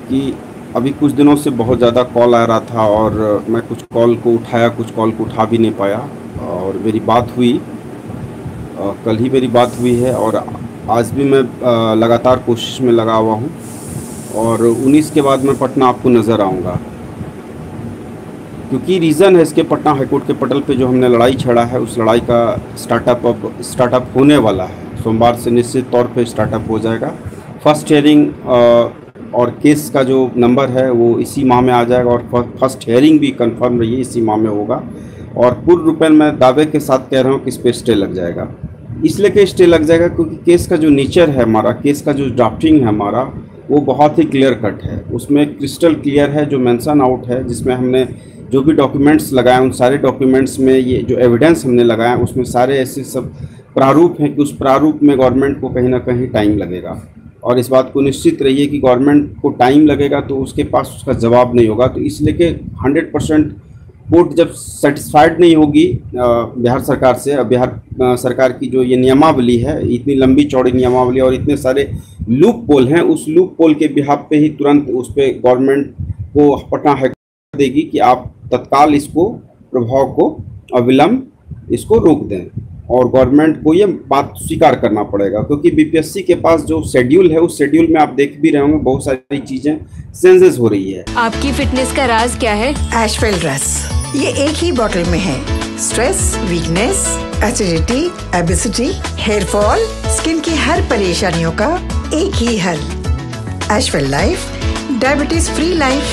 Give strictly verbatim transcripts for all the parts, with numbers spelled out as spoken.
कि अभी कुछ दिनों से बहुत ज़्यादा कॉल आ रहा था और मैं कुछ कॉल को उठाया, कुछ कॉल को उठा भी नहीं पाया। और मेरी बात हुई, अ, कल ही मेरी बात हुई है और आज भी मैं अ, लगातार कोशिश में लगा हुआ हूँ और उन्नीस के बाद मैं पटना आपको नज़र आऊँगा, क्योंकि रीज़न है इसके, पटना हाईकोर्ट के पटल पे जो हमने लड़ाई छेड़ा है उस लड़ाई का स्टार्टअप अब स्टार्टअप होने वाला है। सोमवार से निश्चित तौर पे स्टार्टअप हो जाएगा। फर्स्ट हेयरिंग और केस का जो नंबर है वो इसी माह में आ जाएगा और फर्स्ट हेयरिंग भी कंफर्म रही है इसी माह में होगा। और पूर्ण रूपेण मैं दावे के साथ कह रहा हूँ कि इस पर स्टे लग जाएगा। इसलिए कि स्टे लग जाएगा क्योंकि केस का जो नेचर है हमारा, केस का जो ड्राफ्टिंग है हमारा, वो बहुत ही क्लियर कट है। उसमें क्रिस्टल क्लियर है, जो मेंशन आउट है, जिसमें हमने जो भी डॉक्यूमेंट्स लगाए उन सारे डॉक्यूमेंट्स में ये जो एविडेंस हमने लगाया उसमें सारे ऐसे सब प्रारूप हैं कि उस प्रारूप में गवर्नमेंट को कहीं ना कहीं टाइम लगेगा। और इस बात को निश्चित रहिए कि गवर्नमेंट को टाइम लगेगा तो उसके पास उसका जवाब नहीं होगा। तो इसलिए कि हंड्रेड परसेंट कोर्ट जब सेटिस्फाइड नहीं होगी बिहार सरकार से, बिहार सरकार की जो ये नियमावली है, इतनी लंबी चौड़ी नियमावली और इतने सारे लूप पोल हैं, उस लूप पोल के बिहाफ पे ही तुरंत उस पर गवर्नमेंट को पटना हाईकोर्ट देगी कि आप तत्काल इसको प्रभाव को अविलंब इसको रोक दें। और गवर्नमेंट को ये बात स्वीकार करना पड़ेगा क्योंकि बीपीएससी के पास जो शेड्यूल है उस शेड्यूल में आप देख भी रहे होंगे बहुत सारी चीजें चेंजेस हो रही है। आपकी फिटनेस का राज क्या है? एशवेल रस, ये एक ही बोतल में है। Stress, weakness, acidity, obesity, hair fall, skin की हर परेशानियों का एक ही हल। एशवेल लाइफ, डायबिटीज फ्री लाइफ।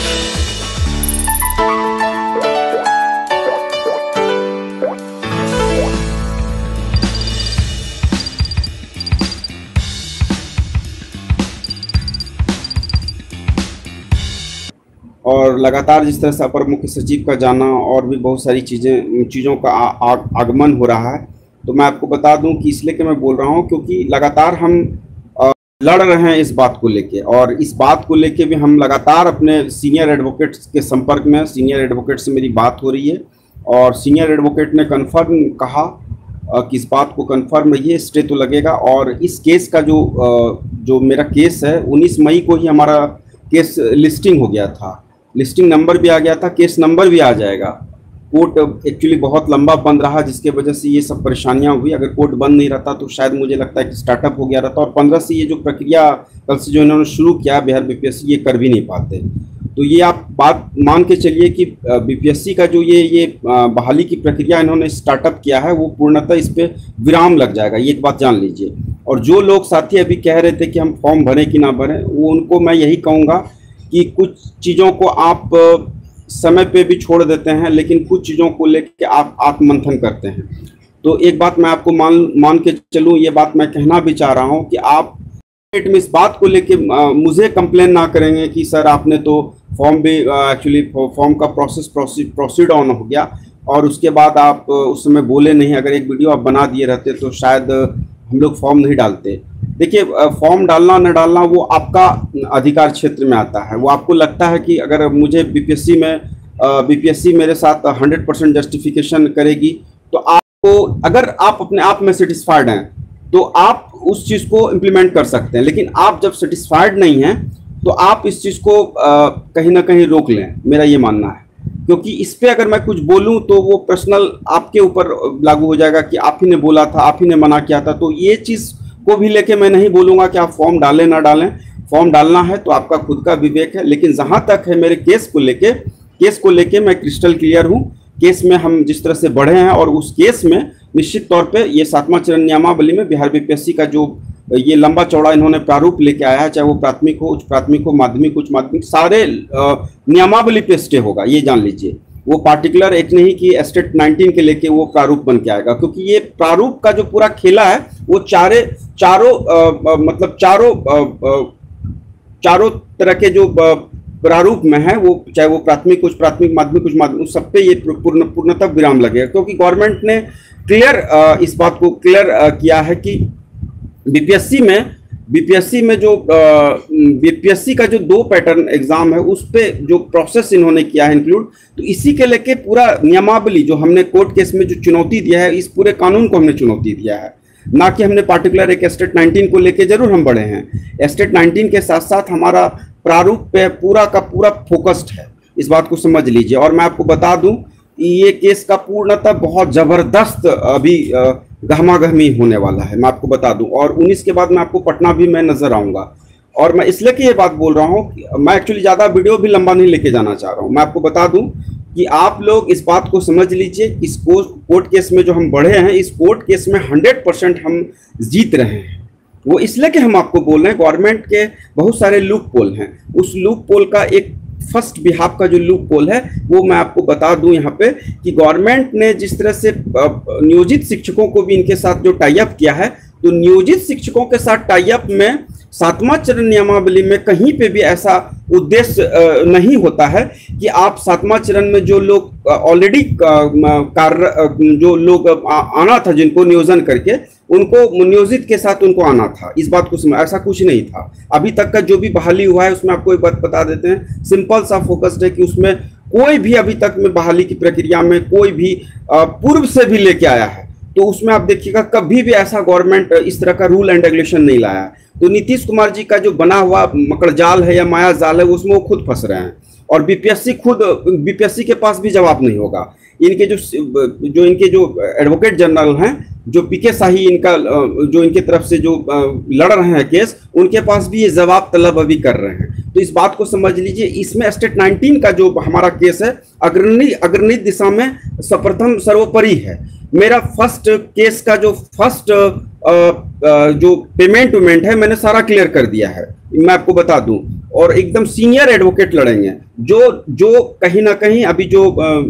और लगातार जिस तरह से अपर मुख्य सचिव का जाना और भी बहुत सारी चीज़ें चीज़ों का आ, आ, आगमन हो रहा है, तो मैं आपको बता दूं कि इसलिए कि मैं बोल रहा हूं क्योंकि लगातार हम आ, लड़ रहे हैं इस बात को लेके। और इस बात को लेके भी हम लगातार अपने सीनियर एडवोकेट्स के संपर्क में, सीनियर एडवोकेट से मेरी बात हो रही है और सीनियर एडवोकेट ने कन्फर्म कहा आ, कि इस बात को कन्फर्म रहिए, स्टे तो लगेगा। और इस केस का जो आ, जो मेरा केस है उन्नीस मई को ही हमारा केस लिस्टिंग हो गया था, लिस्टिंग नंबर भी आ गया था, केस नंबर भी आ जाएगा। कोर्ट एक्चुअली बहुत लंबा बंद रहा जिसके वजह से ये सब परेशानियां हुई। अगर कोर्ट बंद नहीं रहता तो शायद मुझे लगता है कि स्टार्टअप हो गया रहता और पंद्रह से ये जो प्रक्रिया कल से जो इन्होंने शुरू किया बिहार बीपीएससी, ये कर भी नहीं पाते। तो ये आप बात मान के चलिए कि बीपीएससी का जो ये ये बहाली की प्रक्रिया इन्होंने स्टार्टअप किया है वो पूर्णतः इस पर विराम लग जाएगा, ये एक बात जान लीजिए। और जो लोग साथी अभी कह रहे थे कि हम फॉर्म भरें कि ना भरें, वो उनको मैं यही कहूँगा कि कुछ चीज़ों को आप समय पे भी छोड़ देते हैं लेकिन कुछ चीज़ों को लेकर आप आत्ममंथन करते हैं। तो एक बात मैं आपको मान मान के चलूँ, ये बात मैं कहना भी चाह रहा हूँ कि आप में इस बात को लेके मुझे कंप्लेन ना करेंगे कि सर आपने तो फॉर्म भी एक्चुअली फॉर्म का प्रोसेस प्रोसीड ऑन हो गया और उसके बाद आप उस समय बोले नहीं। अगर एक वीडियो आप बना दिए रहते तो शायद हम लोग फॉर्म नहीं डालते। देखिए, फॉर्म डालना न डालना वो आपका अधिकार क्षेत्र में आता है। वो आपको लगता है कि अगर मुझे बीपीएससी में बीपीएससी मेरे साथ हंड्रेड परसेंट जस्टिफिकेशन करेगी तो आपको, अगर आप अपने आप में सेटिस्फाइड हैं तो आप उस चीज़ को इम्प्लीमेंट कर सकते हैं। लेकिन आप जब सेटिस्फाइड नहीं हैं तो आप इस चीज़ को आ, कहीं ना कहीं रोक लें, मेरा ये मानना है। क्योंकि इस पर अगर मैं कुछ बोलूं तो वो पर्सनल आपके ऊपर लागू हो जाएगा कि आप ही ने बोला था, आप ही ने मना किया था। तो ये चीज़ को भी लेके मैं नहीं बोलूँगा कि आप फॉर्म डालें ना डालें। फॉर्म डालना है तो आपका खुद का विवेक है। लेकिन जहाँ तक है मेरे केस को लेके केस को लेके मैं क्रिस्टल क्लियर हूँ। केस में हम जिस तरह से बढ़े हैं और उस केस में निश्चित तौर पे ये सातवां चरण नियमावली में बिहार बीपीएससी का जो ये लंबा चौड़ा इन्होंने प्रारूप लेके आया है, चाहे वो प्राथमिक हो, उच्च प्राथमिक हो, माध्यमिक, उच्च माध्यमिक, सारे नियमावली पे स्टे होगा, ये जान लीजिए। वो पार्टिकुलर एक नहीं कि एस्टेट नाइनटीन के लेके वो प्रारूप बन के आएगा, क्योंकि ये प्रारूप का जो पूरा खेला है वो चारे चारों आ, मतलब चारों आ, आ, चारों तरह के जो प्रारूप में है, वो चाहे वो प्राथमिक, उच्च प्राथमिक, माध्यमिक, उच्च माध्यमिक, उस सब पे ये पूर्ण पूर्णतः विराम लगेगा। क्योंकि गवर्नमेंट ने क्लियर इस बात को क्लियर किया है कि बीपीएससी में बीपीएससी में जो बीपीएससी का जो दो पैटर्न एग्जाम है उस पे जो प्रोसेस इन्होंने किया है इंक्लूड, तो इसी के लेके पूरा नियमावली जो हमने कोर्ट केस में जो चुनौती दिया है, इस पूरे कानून को हमने चुनौती दिया है। ना कि हमने पार्टिकुलर एक एस्टेट नाइनटीन को लेके, जरूर हम बढ़े हैं, एस्टेट नाइनटीन के साथ साथ हमारा प्रारूप पे पूरा का पूरा फोकस्ड है, इस बात को समझ लीजिए। और मैं आपको बता दूं ये केस का पूर्णतः बहुत जबरदस्त अभी गहमागहमी होने वाला है, मैं आपको बता दूं। और उन्नीस के बाद मैं आपको पटना भी मैं नजर आऊंगा। और मैं इसलिए कि ये बात बोल रहा हूं कि मैं एक्चुअली ज़्यादा वीडियो भी लंबा नहीं लेके जाना चाह रहा हूं। मैं आपको बता दूं कि आप लोग इस बात को समझ लीजिए कि इस कोर्ट केस में जो हम बढ़े हैं, इस कोर्ट केस में हंड्रेड परसेंट हम जीत रहे हैं। वो इसलिए कि हम आपको बोल रहे हैं गवर्नमेंट के बहुत सारे लूप पोल हैं। उस लूप पोल का एक फर्स्ट बिहाफ का जो लूप पोल है वो मैं आपको बता दूं यहाँ पे कि गवर्नमेंट ने जिस तरह से नियोजित शिक्षकों को भी इनके साथ जो टाई अप किया है, तो नियोजित शिक्षकों के साथ टाई अप में सातवां चरण नियमावली में कहीं पे भी ऐसा उद्देश्य नहीं होता है कि आप सातवां चरण में जो लोग ऑलरेडी कार्य जो लोग आना था, जिनको नियोजन करके उनको नियोजित के साथ उनको आना था, इस बात को समझ, ऐसा कुछ नहीं था। अभी तक का जो भी बहाली हुआ है उसमें आपको एक बात बता देते हैं, सिंपल सा फोकस्ड है कि उसमें कोई भी अभी तक में बहाली की प्रक्रिया में कोई भी पूर्व से भी लेके आया है, तो उसमें आप देखिएगा कभी भी ऐसा गवर्नमेंट इस तरह का रूल एंड रेगुलेशन नहीं लाया है। तो नीतीश कुमार जी का जो बना हुआ मकड़ जाल है या माया जाल है उसमें वो खुद फंस रहे हैं। और बीपीएससी खुद बीपीएससी के पास भी जवाब नहीं होगा। इनके जो जो इनके जो एडवोकेट जनरल हैं, जो पीके शाही इनका जो इनके तरफ से जो लड़ रहे हैं केस, उनके पास भी ये जवाब तलब अभी कर रहे हैं। तो इस बात को समझ लीजिए, इसमें स्टेट नाइनटीन का जो हमारा केस है अग्रणी अग्रणी दिशा में सर्वप्रथम सर्वोपरि है। मेरा फर्स्ट केस का जो फर्स्ट जो पेमेंट वेमेंट है मैंने सारा क्लियर कर दिया है, मैं आपको बता दूं। और एकदम सीनियर एडवोकेट लड़ेंगे जो जो कहीं ना कहीं अभी जो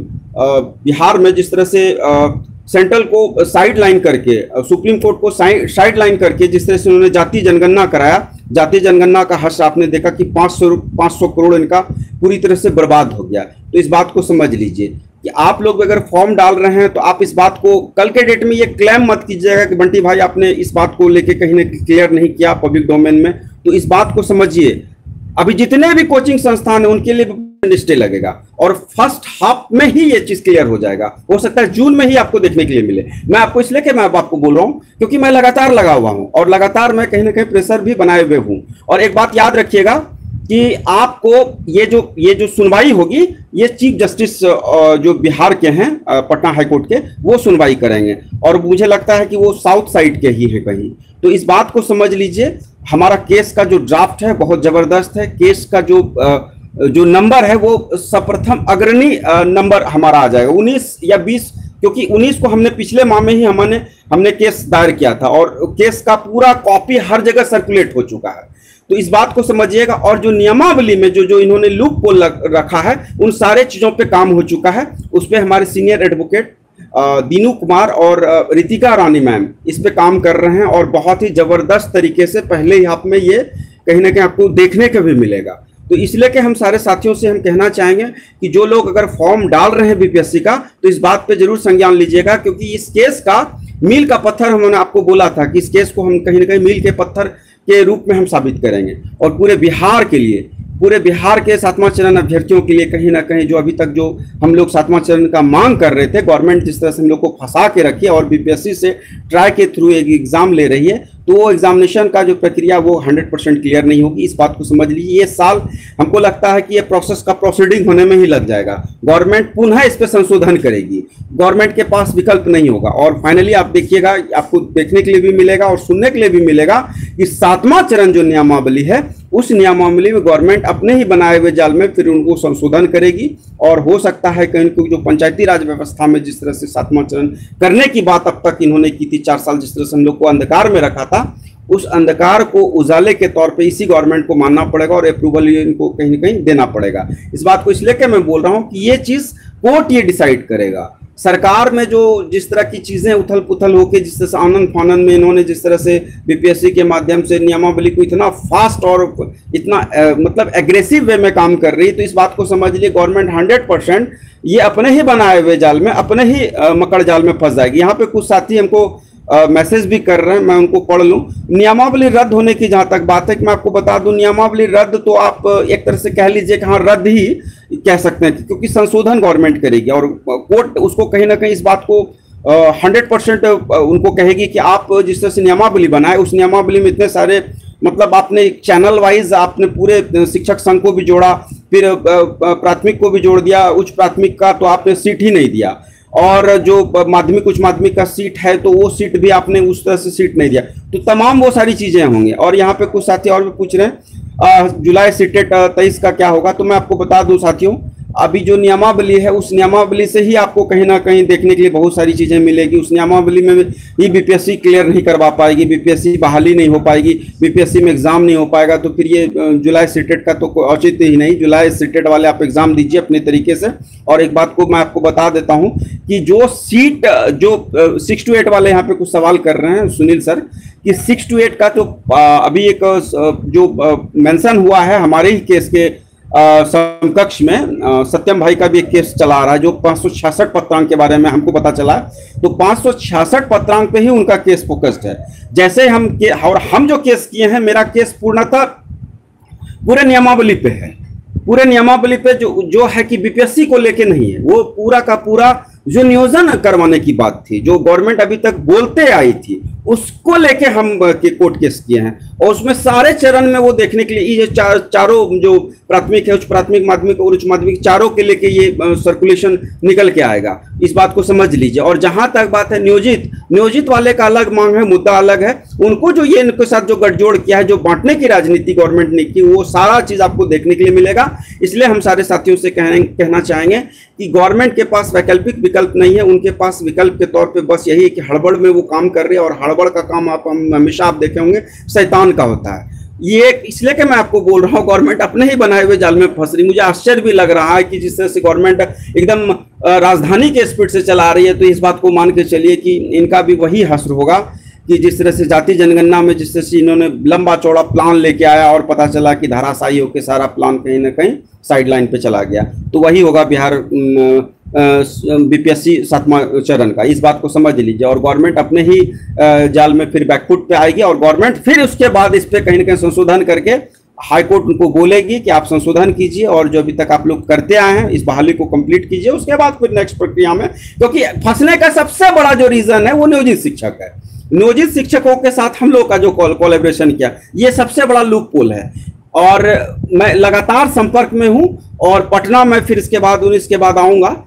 बिहार में जिस तरह से सेंट्रल को साइड लाइन करके, सुप्रीम कोर्ट को साइड लाइन करके जिस तरह से उन्होंने जाति जनगणना कराया, जाति जनगणना का हर्ष आपने देखा कि पाँच सौ पाँच सौ करोड़ इनका पूरी तरह से बर्बाद हो गया। तो इस बात को समझ लीजिए कि आप लोग अगर फॉर्म डाल रहे हैं तो आप इस बात को कल के डेट में ये क्लेम मत कीजिएगा कि बंटी भाई आपने इस बात को लेके कहीं ना क्लियर नहीं किया पब्लिक डोमेन में। तो इस बात को समझिए, अभी जितने भी कोचिंग संस्थान है उनके लिए स्टे लगेगा और फर्स्ट हाफ में ही ये चीज क्लियर हो जाएगा। हो सकता है जून में ही आपको देखने के लिए मिले। मैं आपको इसलिए कि मैं आपको बोल रहा हूं क्योंकि मैं लगातार लगा हुआ हूं और लगातार मैं कहीं ना कहीं प्रेशर भी बनाए हुए हूं। और एक बात याद रखिएगा कि आपको ये जो ये जो सुनवाई होगी ये चीफ जस्टिस जो बिहार के हैं पटना हाईकोर्ट के, वो सुनवाई करेंगे और मुझे लगता है कि वो साउथ साइड के ही है कहीं। तो इस बात को समझ लीजिए, हमारा केस का जो ड्राफ्ट है बहुत जबरदस्त है। केस का जो जो नंबर है वो सर्वप्रथम अग्रणी नंबर हमारा आ जाएगा उन्नीस या बीस, क्योंकि उन्नीस को हमने पिछले माह में ही हमने हमने केस दायर किया था और केस का पूरा कॉपी हर जगह सर्कुलेट हो चुका है। तो इस बात को समझिएगा। और जो नियमावली में जो जो इन्होंने लूप पोल रखा है उन सारे चीजों पे काम हो चुका है। उस पर हमारे सीनियर एडवोकेट दीनू कुमार और रितिका रानी मैम इस पे काम कर रहे हैं और बहुत ही जबरदस्त तरीके से पहले ही हाथ में ये कहीं ना कहीं आपको देखने को भी मिलेगा। तो इसलिए कि हम सारे साथियों से हम कहना चाहेंगे कि जो लोग अगर फॉर्म डाल रहे हैं बीपीएससी का तो इस बात पे जरूर संज्ञान लीजिएगा, क्योंकि इस केस का मील का पत्थर हमने आपको बोला था कि इस केस को हम कहीं ना कहीं मील के पत्थर के रूप में हम साबित करेंगे और पूरे बिहार के लिए, पूरे बिहार के सातवां चरण अभ्यर्थियों के लिए कहीं ना कहीं जो अभी तक जो हम लोग सातवां चरण का मांग कर रहे थे, गवर्नमेंट जिस तरह से हम लोग को फंसा के रखी है और बीपीएससी से ट्राई के थ्रू एक एग्जाम ले रही है, तो वो एग्जामिनेशन का जो प्रक्रिया वो हंड्रेड परसेंट क्लियर नहीं होगी। इस बात को समझ लीजिए। ये साल हमको लगता है कि ये प्रोसेस का प्रोसीडिंग होने में ही लग जाएगा। गवर्नमेंट पुनः इस पर संशोधन करेगी, गवर्नमेंट के पास विकल्प नहीं होगा। और फाइनली आप देखिएगा, आपको देखने के लिए भी मिलेगा और सुनने के लिए भी मिलेगा कि सातवां चरण जो नियमावली है उस नियमावली में गवर्नमेंट अपने ही बनाए हुए जाल में फिर उनको संशोधन करेगी। और हो सकता है कहीं कोई जो पंचायती राज व्यवस्था में जिस तरह से सातवां चरण करने की बात अब तक इन्होंने की थी, चार साल जिस तरह से हम लोग को अंधकार में रखा था, उस अंधकार को उजाले के तौर पे इसी गवर्नमेंट को मानना पड़ेगा और अप्रूवल इनको कहीं ना कहीं देना पड़ेगा। इस बात को इसलिए कि मैं बोल रहा हूं कि ये चीज कोर्ट ये डिसाइड करेगा। सरकार में जो जिस तरह की चीजें उथल पुथल होकर जिस तरह से आनंद फानंद में इन्होंने जिस तरह से बीपीएससी के माध्यम से नियमावली को इतना फास्ट और इतना आ, मतलब एग्रेसिव वे में काम कर रही है, तो इस बात को समझ लिए गवर्नमेंट हंड्रेड परसेंट ये अपने ही बनाए हुए जाल में, अपने ही आ, मकड़ जाल में फंस जाएगी। यहाँ पे कुछ साथी हमको मैसेज भी कर रहे हैं, मैं उनको पढ़ लूं। नियमावली रद्द होने की जहां तक बात है कि मैं आपको बता दूं, नियमावली रद्द तो आप एक तरह से कह लीजिए कि हाँ रद्द ही कह सकते हैं, क्योंकि संशोधन गवर्नमेंट करेगी और कोर्ट उसको कहीं ना कहीं इस बात को हंड्रेड परसेंट उनको कहेगी कि आप जिस तरह से नियमावली बनाए उस नियमावली में इतने सारे मतलब आपने चैनल वाइज आपने पूरे शिक्षक संघ को भी जोड़ा, फिर प्राथमिक को भी जोड़ दिया, उच्च प्राथमिक का तो आपने सीट ही नहीं दिया, और जो माध्यमिक उच्च माध्यमिक का सीट है तो वो सीट भी आपने उस तरह से सीट नहीं दिया। तो तमाम वो सारी चीजें होंगी। और यहाँ पे कुछ साथी और भी पूछ रहे हैं जुलाई सीटेट तेईस का क्या होगा। तो मैं आपको बता दूं साथियों, अभी जो नियमावली है उस नियमावली से ही आपको कहीं ना कहीं देखने के लिए बहुत सारी चीजें मिलेगी। उस नियमावली में ही बीपीएससी क्लियर नहीं करवा पाएगी, बीपीएससी बहाली नहीं हो पाएगी, बीपीएससी में एग्जाम नहीं हो पाएगा। तो फिर ये जुलाई सीटेट का तो कोई औचित्य ही नहीं। जुलाई सीटेट वाले आप एग्जाम दीजिए अपने तरीके से। और एक बात को मैं आपको बता देता हूं कि जो सीट जो सिक्स टू एट वाले यहाँ पे कुछ सवाल कर रहे हैं सुनील सर, कि सिक्स टू एट का तो अभी एक जो मेंशन हुआ है हमारे ही केस के समकक्ष में, आ, सत्यम भाई का भी एक केस चला आ रहा है जो पाँच सौ छियासठ पत्रांक के बारे में हमको पता चला। तो पाँच सौ छियासठ पत्रांक पे ही उनका केस फोकस्ड है। जैसे हम के और हम जो केस किए हैं, मेरा केस पूर्णतः पूरे नियमावली पे है, पूरे नियमावली पे जो जो है कि बीपीएससी को लेके नहीं है, वो पूरा का पूरा जो नियोजन करवाने की बात थी, जो गवर्नमेंट अभी तक बोलते आई थी, उसको लेके हम के कोर्ट केस किए हैं। और उसमें सारे चरण में वो देखने के लिए ये चार चारों जो प्राथमिक है, उच्च प्राथमिक, माध्यमिक और उच्च माध्यमिक, चारों के लेके ये सर्कुलेशन निकल के आएगा। इस बात को समझ लीजिए। और जहां तक बात है नियोजित, नियोजित वाले का अलग मांग है, मुद्दा अलग है। उनको जो ये इनके साथ जो गठजोड़ किया है, जो बांटने की राजनीति गवर्नमेंट ने की, वो सारा चीज आपको देखने के लिए मिलेगा। इसलिए हम सारे साथियों से कहने कहना चाहेंगे कि गवर्नमेंट के पास वैकल्पिक विकल्प नहीं है। उनके पास विकल्प के तौर पे बस यही है कि हड़बड़ में वो काम कर रहे हैं, और हड़बड़ का काम आप हमेशा आप देखे होंगे शैतान का होता है। ये इसलिए कि मैं आपको बोल रहा हूँ गवर्नमेंट अपने ही बनाए हुए जाल में फंस रही। मुझे आश्चर्य भी लग रहा है कि जिस तरह से गवर्नमेंट एकदम राजधानी के स्पीड से चला रही है, तो इस बात को मान के चलिए कि इनका भी वही हश्र होगा कि जिस तरह से जाति जनगणना में जिस तरह से इन्होंने लंबा चौड़ा प्लान लेके आया और पता चला कि धराशायी होकर सारा प्लान कहीं ना कहीं साइड लाइन पे चला गया। तो वही होगा बिहार बीपीएससी सातवां चरण का। इस बात को समझ लीजिए। और गवर्नमेंट अपने ही जाल में फिर बैकफुट पे आएगी, और गवर्नमेंट फिर उसके बाद इस पे कहीं ना कहीं संशोधन करके हाईकोर्ट उनको बोलेगी कि आप संशोधन कीजिए, और जो अभी तक आप लोग करते आए हैं इस बहाली को कंप्लीट कीजिए। उसके बाद फिर नेक्स्ट प्रक्रिया में, क्योंकि फंसने का सबसे बड़ा जो रीजन है वो नियोजित शिक्षक है। नियोजित शिक्षकों के साथ हम लोग का जो कोलैबोरेशन किया, ये सबसे बड़ा लूप पोल है। और मैं लगातार संपर्क में हूं, और पटना में फिर इसके बाद उन्नीस के बाद आऊंगा।